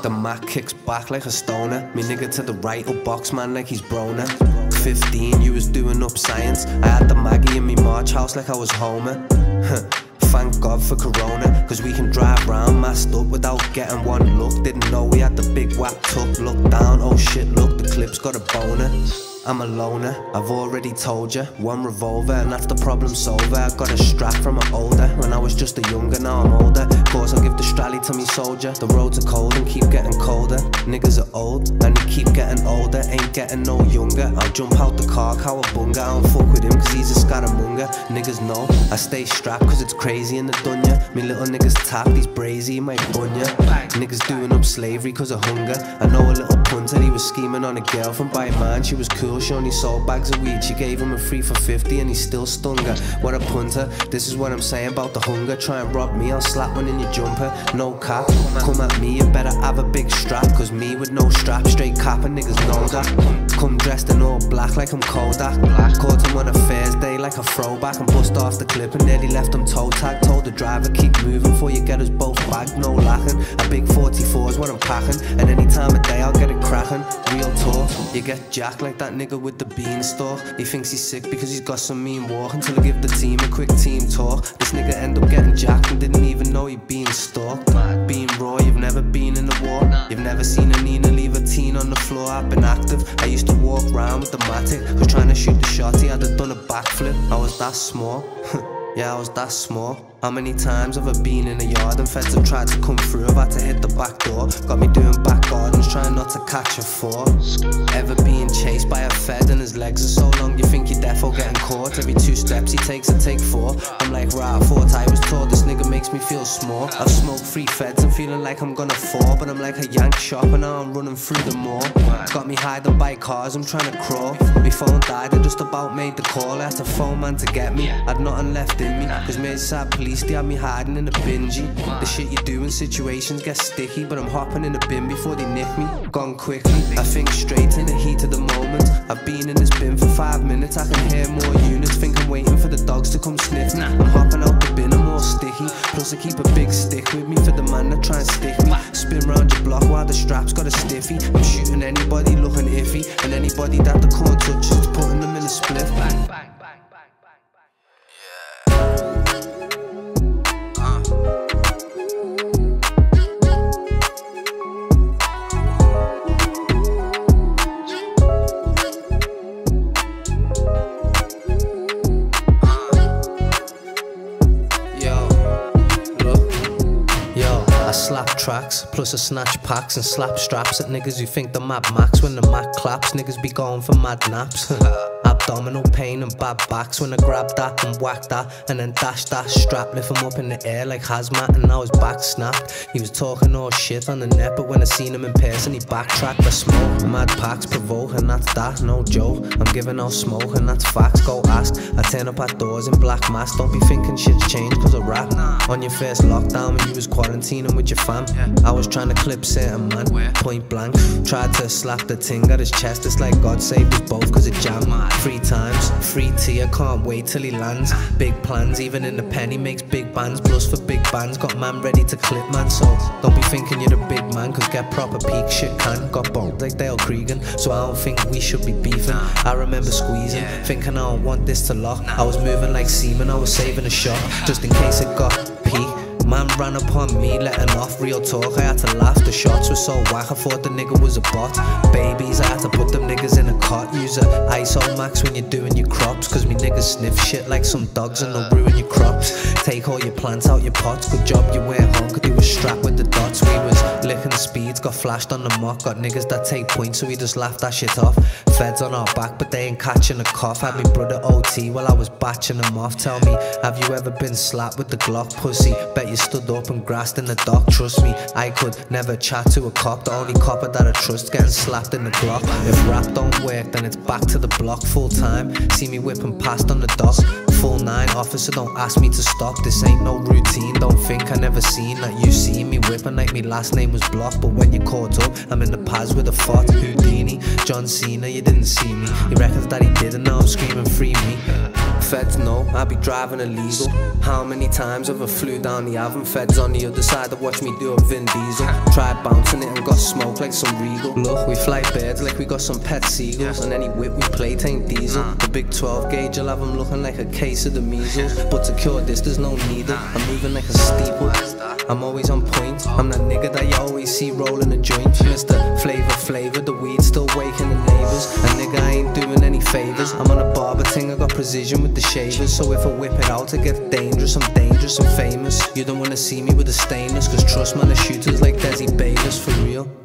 The Mac kicks back like a stoner. Me nigga to the right, will box man like he's Broner. 15, you was doing up science. I had the Maggie in me March house like I was Homer. Thank God for Corona, cause we can drive round masked up without getting one look. Didn't know we had the big whack tuck. Look down, oh shit, look, the clip's got a boner. I'm a loner, I've already told ya. One revolver and that's the problem solver. I got a strap from an older, when I was just a younger, now I'm older. Of course I'll give the strally to me soldier. The roads are cold and keep getting colder. Niggas are old and they keep getting older, ain't getting no younger. I'll jump out the car, cowabunga. I don't fuck with him cause he's a scaramunga. Niggas know I stay strapped cause it's crazy in the dunya. Me little niggas tap, he's brazy, my bunya. Niggas doing up slavery cause of hunger. I know a little punter, he was scheming on a girlfriend by a man. She was cool, she only sold bags of weed. She gave him a 3 for 50 and he still stung her. What a punter, this is what I'm saying about the hunger. Try and rob me, I'll slap one in your jumper. No cap, come at me, you better have a big strap. Cause me with no strap, straight cap and niggas know that. Come dressed in all black like I'm Kodak. Caught him on a Thursday like a throwback and bust off the clip and nearly left him toe tag. Told the driver keep moving before you get us both back, no lacking. A big 44 is what I'm packing, and any time of day I'll get it cracking. Real talk, you get jacked like that nigga with the beanstalk. He thinks he's sick because he's got some mean walk, until I give the team a quick team talk. This nigga end up getting jacked and didn't even know he'd been stalked. Being raw, you've never been in a war. You've never seen a Nina leave a teen on the floor. I've been active, I used to walk round with the Matic, cause trying to shoot the shot he had done a backflip. I was that small. Yeah, I was that small. How many times have I been in a yard and feds have tried to come through? I've had to hit the back door. Got me doing back gardens, trying not to catch a four. Ever being chased by a fed and his legs are so long you think you're defo getting caught. Every 2 steps he takes I take 4. I'm like, right, I thought I was taught. This nigga makes me feel small. I've smoked 3 feds and feeling like I'm gonna fall, but I'm like a yank shop and now I'm running through the mall. Got me hiding by cars, I'm trying to crawl. My phone died, I just about made the call. I had to phone man to get me, I'd nothing left in me. Cause Merseyside police, they had me hiding in a bingy. The shit you do in situations gets sticky, but I'm hopping in a bin before they nick me. Gone quickly, I think straight in the heat of the moment. I've been in this bin for 5 minutes, I can hear more units. Think I'm waiting for the dogs to come sniff me. I'm hopping out the bin, I'm all sticky. Plus I keep a big stick with me for the man that try and stick me. Spin round your block while the strap's got a stiffy. I'm shooting anybody looking iffy, and anybody that the corn touches, putting them in a spliff. Bang, bang. I slap tracks, plus I snatch packs and slap straps at niggas who think they're Mad Max. When the Mac claps, niggas be going for mad naps. Abdominal pain and bad backs when I grab that and whack that and then dash that strap, lift him up in the air like hazmat, and now his back snapped. He was talking all shit on the net, but when I seen him in person he backtracked. I smoke, mad packs provoke, and that's that, no joke. I'm giving out smoke and that's facts, go ask. I turn up at doors in black mask, don't be thinking shit's changed cause I rap. On your first lockdown when you was quarantining with your fam, I was trying to clip certain man, point blank. Tried to slap the ting at his chest, it's like God saved us both cause it jammed. 3 times, free tea, I can't wait till he lands. Big plans, even in the pen he makes big bands. Plus for big bands, got man ready to clip man. So don't be thinking you're the big man, cause get proper peak shit can. Got bombed like Dale Cregan, so I don't think we should be beefing. I remember squeezing, thinking I don't want this to lock. I was moving like semen, I was saving a shot, just in case it got peak. Man ran upon me, letting off real talk. I had to laugh, the shots were so whack, I thought the nigga was a bot. Babies, I had to put them niggas in a cot. Use a ISO max when you're doing your crops, cause me niggas sniff shit like some dogs and they'll ruin your crops. Take all your plants out your pots, good job you weren't home, cause they was strapped with the dots. We was licking the speeds, got flashed on the mock. Got niggas that take points, so we just laughed that shit off. Feds on our back, but they ain't catching a cough. Had me brother OT while I was batching them off. Tell me, have you ever been slapped with the Glock, pussy? Bet you stood up and grassed in the dock. Trust me, I could never chat to a cop. The only copper that I trust getting slapped in the Glock. If rap don't work, then it's back to the block full time. See me whipping past on the dock. Full 9, officer, don't ask me to stop. This ain't no routine, don't think I never seen that you see me whipping like me last name was Block. But when you caught up, I'm in the pads with a fart. Houdini, John Cena, you didn't see me. He reckons that he did and now I'm screaming free me. Feds know I be driving illegal. How many times have I flew down the Avon? Feds on the other side that watch me do a Vin Diesel. Tried bouncing it and got smoked like some Regal. Look, we fly birds like we got some pet seagulls, and any whip we play ain't diesel. The big 12 gauge will have them looking like a case of the measles. But to cure this there's no needle, I'm moving like a steeple. I'm always on point, I'm that nigga that you always see rolling a joint. Mr. Flavor, the weed still waking the neighbours. And nigga, I ain't doing any favours. I'm on a barber thing, I got precision with the shavers. So if I whip it out, I get dangerous. I'm dangerous and famous. You don't wanna see me with a stainless, cause trust man, the shooters like Desi Bayless, for real.